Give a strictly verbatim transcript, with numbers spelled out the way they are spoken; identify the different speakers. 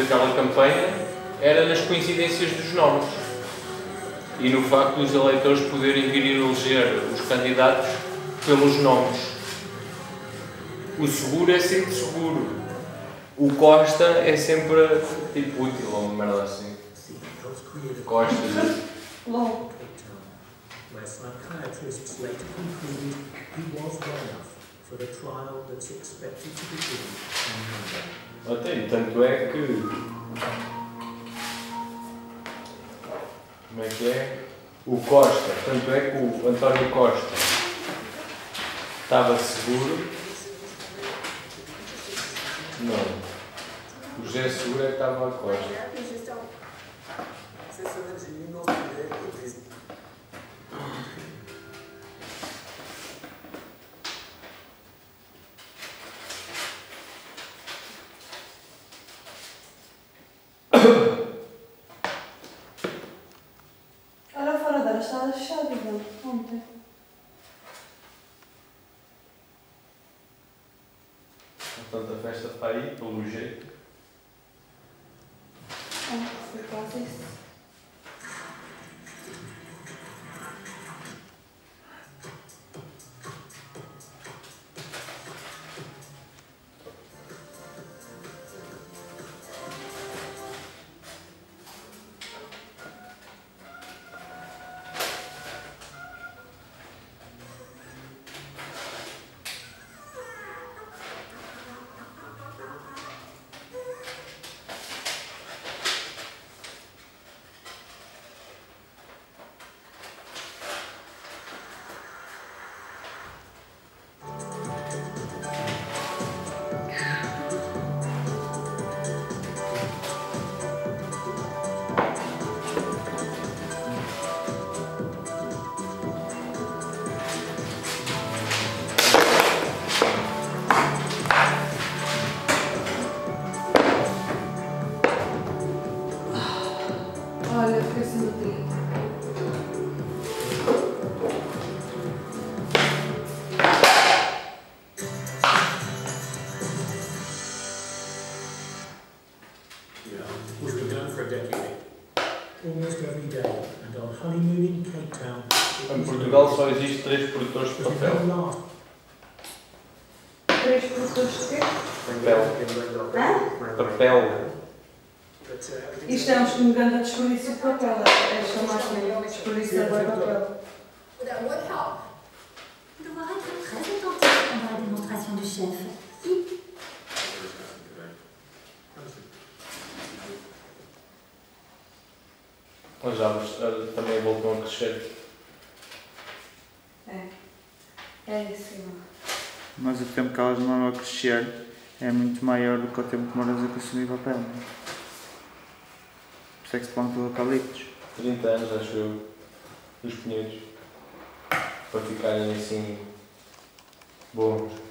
Speaker 1: daquela campanha era nas coincidências dos nomes e no facto dos eleitores poderem vir eleger os candidatos pelos nomes. O seguro é sempre seguro. O Costa é sempre tipo útil ou uma merda assim. Costa.
Speaker 2: Low.
Speaker 3: Where psychiatrists later concluded he was well enough for the trial that's expected to begin on Monday.
Speaker 1: Até, tanto é que... Como é que é? O Costa, tanto é que o António Costa estava seguro. Não. O José Seguro é que estava a Costa.
Speaker 2: Olha fora dela, estava fechada, ontem.
Speaker 1: Portanto, a festa para aí, pelo jeito.
Speaker 2: Ah, foi quase isso. Olha, fiquei sem bateria.
Speaker 3: Yeah, we've been going for a decade. Almost every day, and our honeymoon in Cape Town.
Speaker 1: Em Portugal só existe três produtores de papel.
Speaker 2: Três produtores de quê?
Speaker 1: Papel.
Speaker 2: Hã?
Speaker 1: Papel.
Speaker 2: Isto é um grande desperdício de papel. Esta máquina desperdiça bem papel.
Speaker 4: That would help.
Speaker 5: Il doit être très attentif pendant la démonstration du chef.
Speaker 1: As árvores uh, também voltam a crescer.
Speaker 2: É. É isso.
Speaker 6: Mas o tempo que elas demoram a crescer é muito maior do que o tempo que demoras a consumir papel. Não é? Por isso é que se plantam eucaliptos.
Speaker 1: trinta anos, acho eu, dos pinheiros. Para ficarem assim bons.